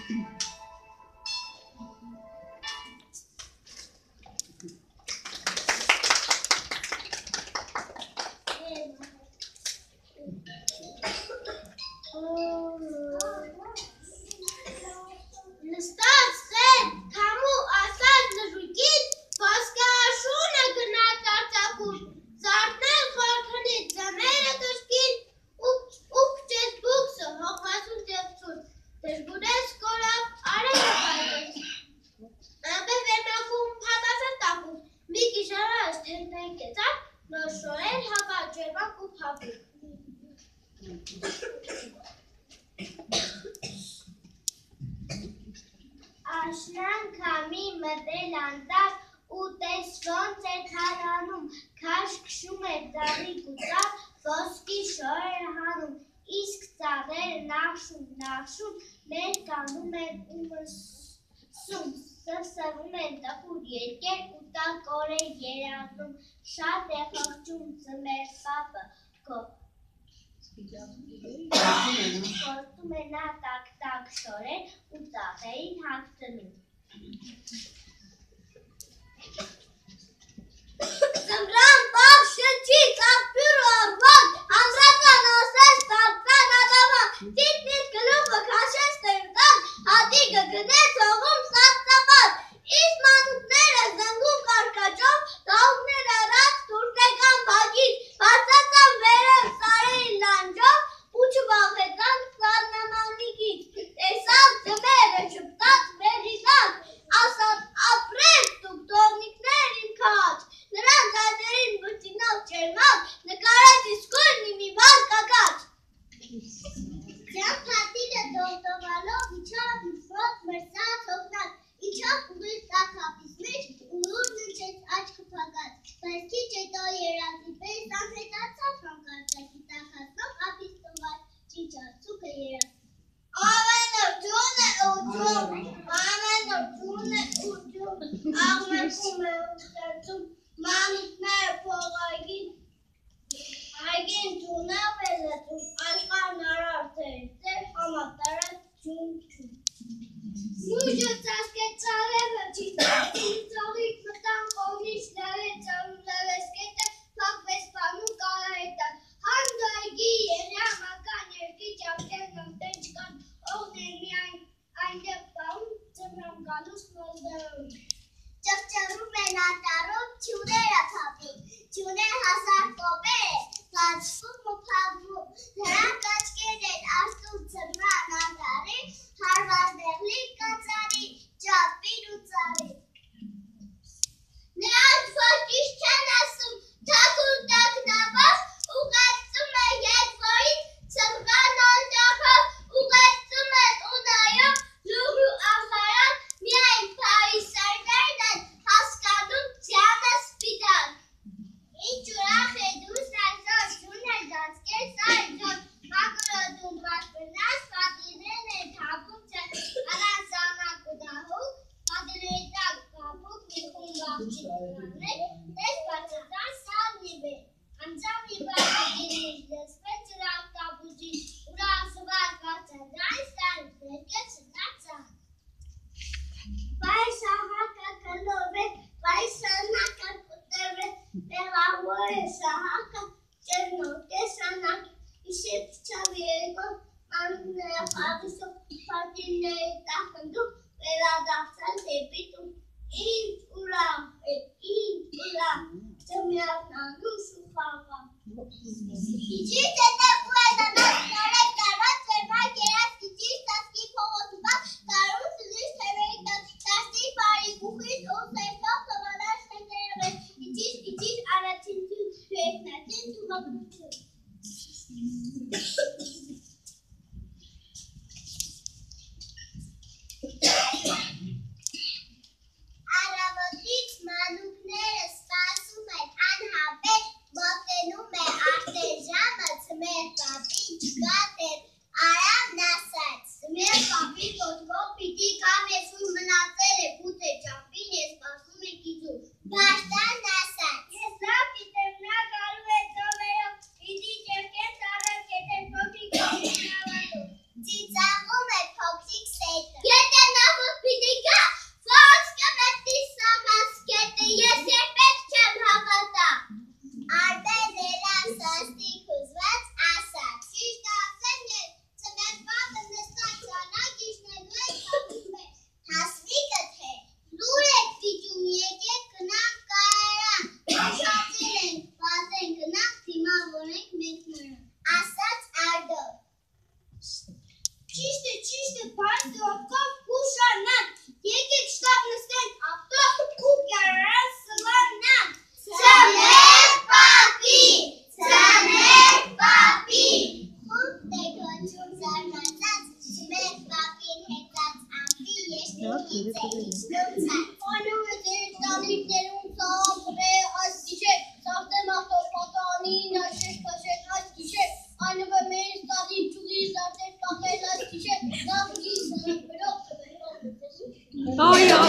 Աշնան քամի մտել անտառ ու տես ոնց է թարանում, քաշ քշում է ծառիկ ու ծառ, ոսկի շոր է հանում, իսկ ծառերը նախշում, մեր կանում են ու մսում, սվսվում են տխուր երկեր ու տակոր է երազում, շատ է խղճում ձմեր պապը Խոստում է նա տակ-տակ շորեր ու ծառերին հագցնում։ Ձմռան պաղ շնչից աղբյուր օրվան, ամրացան ասես տարձան ադավան, տիտ-նիտ գլուխը քաշեց տերտան, հատիկը գնեց հողում սարսափած, իսկ մանուկները զնգում կարկաճով, տաղուկները ռաց տուրտեկան բակից, բարձացան վերև սարերի լանջով, ու չվախեցան սառնամաննիկից, տեսավ ձմերը շպտաց մեղիդան, ասաց ապրեք դուք տողնիկներ իմ քաջ, նրանց այդերին բրտինով ճերմակ, նկարեց իսկույն մի բան կակաչ։ Ձյան փատիլը դողդողալով իջավ իշխոտ մրսած հոգնած, իջավ ուղիղ տակապիս մեջ ու լուր ննչեց աչքը փակած, բայց քիչ հետո երազի պես անհետացավ հանկարծակի տակածնով ափիս տվար ճիճացուկը երազ։ Ամեն օր ջուն է ուջում, ամեն օր ջուն է ուջում, աղմեկում է ուջեցում, մանուկները փողայգին, այգին ջունավ է լծում, աշխարհն արարծերից էր համատարած ջուն-ջուն։ Մուժը ծածկեց ծառերը ճիծացում, ծաղիկ մտան կողմից լավեց լավեսկետը, փակվեց պանու կարահետան, հանդ այգի երյամական երկի ճավճերն ամտեն չկան, օղներ միայն այնտեղ պահում ձմռան գալուս մոզդարում։ Ճղճղում են անտառում չյուները փափում, չյուներ հասար կոպեր է, կաչվում ու փափվում, նրանք աչքեր են արթուն ձմռան անտառի, հարվածեղլի կածարի, ճապիր ու ծառի։ Նրանք որ ճիշտ չեն ասում, թաքուն տակնապավ, ուղեկցում է ետվորից, ձմռան անտառով, ուղեկցում են ու նայում, լուր ու ախարան, միայն փարիսերներն են հասկանում ձյանը սպիտակ։ Ինչ ուրախ է դուս այսօր ջուն է ծածկել սարը ջան, Oh ja.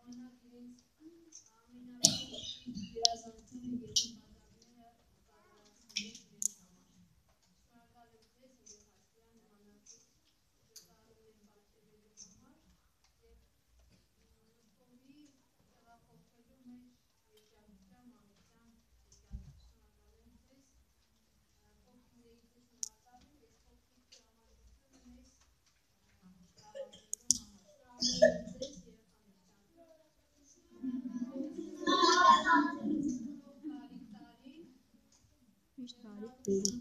Միշտ հարիք բերի։